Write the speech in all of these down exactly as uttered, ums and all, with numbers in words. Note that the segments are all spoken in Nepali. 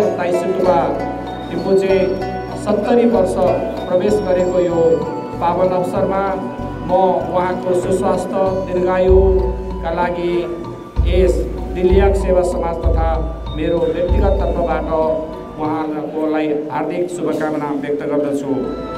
ताइसुतुवा रिम्पोचे सत्तरी वर्ष प्रवेश गरेको यो पावन अवसरमा म उहाँको सुस्वास्थ्य दीर्घायुका लागि यस दिल्लीयक सेवा समाज तथा मेरो व्यक्तिगत तर्फबाट उहाँलाई हार्दिक शुभकामना व्यक्त गर्दछु।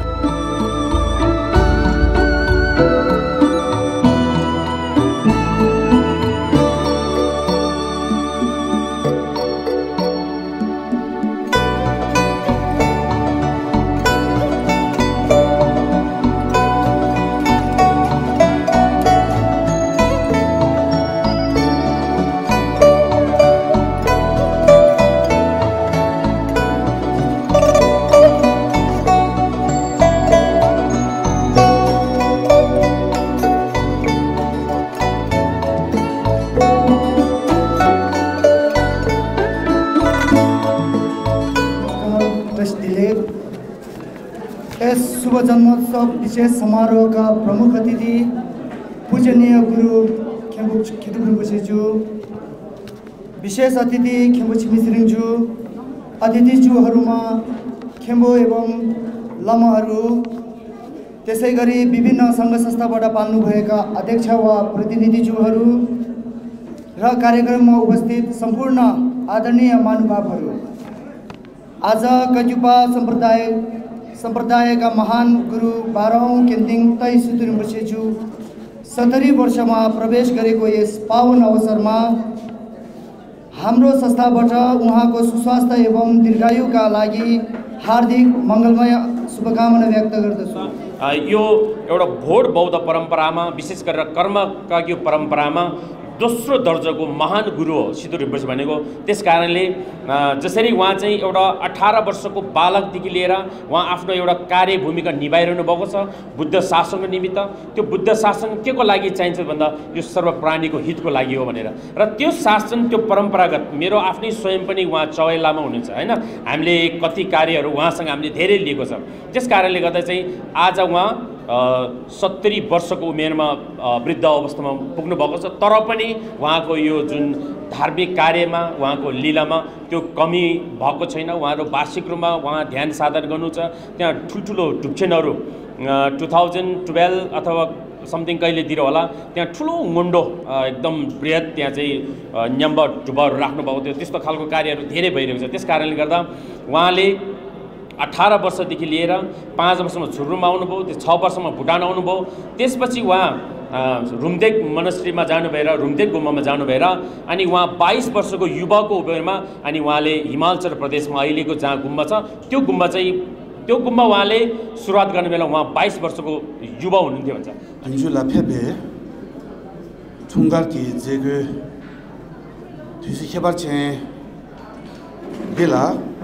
यस शुभ जन्मोत्सव विशेष समारोह का प्रमुख अतिथि पूजनीय गुरु खेम्बु खेदुङ रिम्पोछेज्यू, विशेष अतिथि खेम्बु छिमी छिरिङज्यू, अतिथिज्यूहरूमा खेम्बु एवं लामाहरू, त्यसै गरी विभिन्न सङ्घ संस्थाबाट पाल्नुभएका अध्यक्ष वा प्रतिनिधिज्यूहरू र कार्यक्रममा उपस्थित सम्पूर्ण आदरणीय महानुभावहरू, आज कजुपा सम्प्रदाय सम्प्रदायका महान गुरु बाह्रौं केन्दिङ ताइसुतु रिम्पोछेज्यू सत्तरी वर्षमा प्रवेश गरेको यस पावन अवसरमा हाम्रो संस्थाबाट उहाँको सुस्वास्थ्य एवं दीर्घायुका लागि हार्दिक मङ्गलमय शुभकामना व्यक्त गर्दछु। यो एउटा भोट बौद्ध परम्परामा विशेष गरेर कर्मका यो परम्परामा दोस्रो दर्जाको महान गुरु हो सिद्धु रिम्पोछे भनेको। त्यस कारणले जसरी उहाँ चाहिँ एउटा अठार वर्षको बालकदेखि लिएर उहाँ आफ्नो एउटा कार्य भूमिका निभाइरहनु भएको छ बुद्ध शासनको निमित्त। त्यो बुद्ध शासन के को लागि चाहिन्छ भन्दा यो सर्व प्राणीको हितको लागि हो भनेर, र त्यो शासन त्यो परम्परागत मेरो आफ्नै स्वयं पनि उहाँ चौहान लामा हुनुहुन्छ होइन। हामीले कति कार्यहरू उहाँसँग हामीले धेरै लिएको छ। त्यस कारणले गर्दा चाहिँ आज उहाँ सत्तरी वर्षको उमेरमा वृद्ध अवस्थामा पुग्नु भएको छ, तर पनि उहाँको यो जुन धार्मिक कार्यमा उहाँको लीलामा त्यो कमी भएको छैन। उहाँहरू वार्षिक रूपमा उहाँ ध्यान साधना गर्नु छ। त्यहाँ ठुल्ठुलो ढुक्छेनहरू टु थाउजन्ड टुवेल्भ अथवा समथिङ कहिलेतिर होला त्यहाँ ठुलो मुन्डो एकदम बृहत त्यहाँ चाहिँ न्यम्ब ढुब्बाहरू राख्नुभएको थियो। त्यस्तो खालको कार्यहरू धेरै भइरहेको छ। त्यस कारणले गर्दा उहाँले अठार वर्षदेखि लिएर पाँच वर्षमा झुरुममा आउनुभयो, त्यो छ वर्षमा भुटान आउनुभयो, त्यसपछि उहाँ रुम्तेक मोनास्ट्रीमा जानु भएर रुम्तेक गुम्बामा जानु भएर अनि उहाँ बाइस वर्षको युवाको उमेरमा अनि उहाँले हिमाचल प्रदेशमा अहिलेको जहाँ गुम्बा छ त्यो गुम्बा चाहिँ त्यो गुम्बा उहाँले सुरुवात गर्ने बेला उहाँ बाइस वर्षको युवा हुनुहुन्थ्यो भन्छ। अन्जुला फेबे ठुङ्गाकी जेगु तुसी खेबार चाहिँ बेला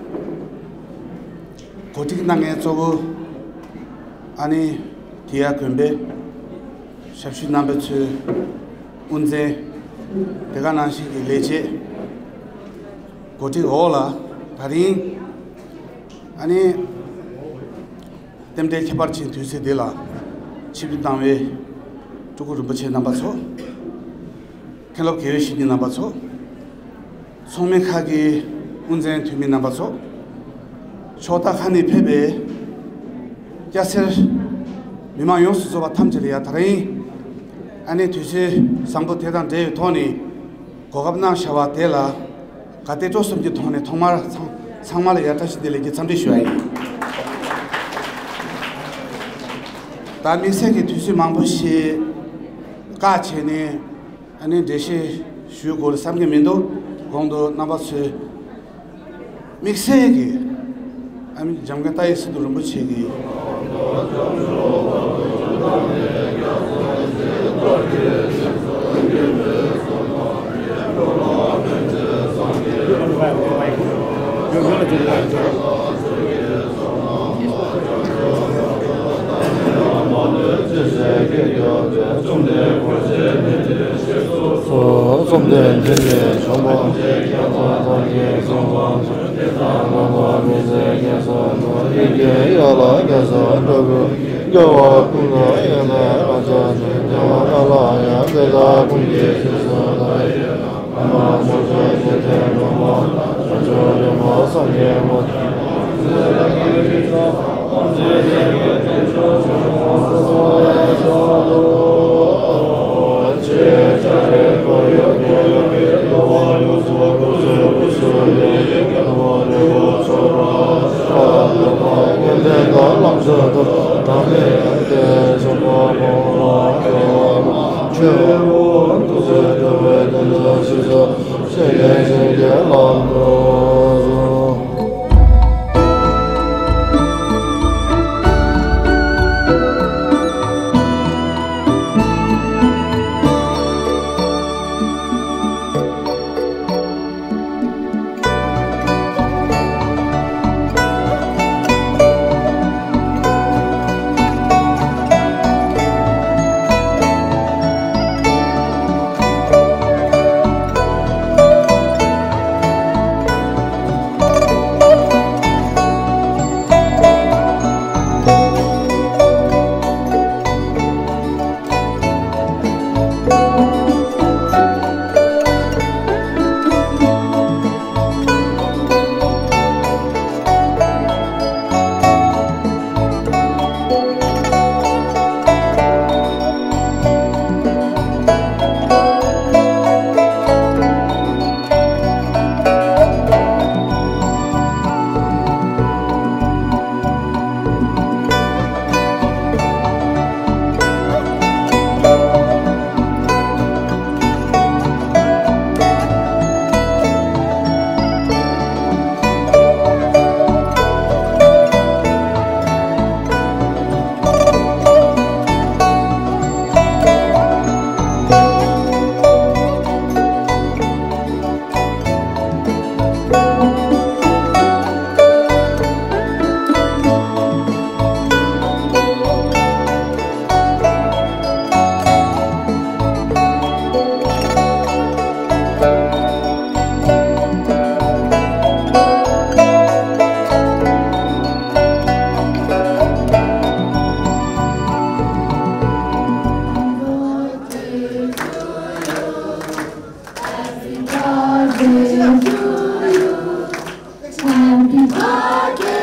कोटिक नाङे चोगो अनि तिया कुम्बे सबसे नंबर छु उनसे तेगा नाशी लेचे कोटिक होला थारी अनि तेमते खेपार छि तुसे देला छिबि नामे टुकु रुपछे नंबर छ खेलो केवेशी नंबर छ सोमे खागे उनसे तुमी नंबर छ छोटा खानी फेबे जैसे बिमा यों सुबह थम चलिया थारी अनि तुझे संबंध तेरा दे थोनी कोगबना शवा तेला काते जो समझे थोने थोमार संगमाल याता सिद्धले के समझे शुआई तामिसे के तुझे मांगबुशी काचेने अनि देशे शुगोल समझे मिंदो गोंदो नबासे मिक्से के आम्ही जमगता इस दुरुंब छेगी Happy birthday.